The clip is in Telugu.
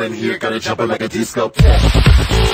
in here, gotta jump it like a disco.